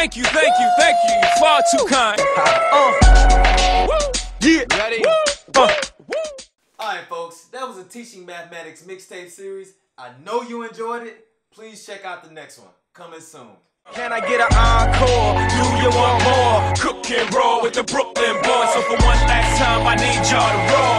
Thank you. You're far too kind. Yeah. Ready? Alright folks, that was a Teaching Mathematics Mixtape Series. I know you enjoyed it. Please check out the next one. Coming soon. Can I get an encore? Do you want more? Cook and roll with the Brooklyn boys. So for one last time, I need y'all to roll.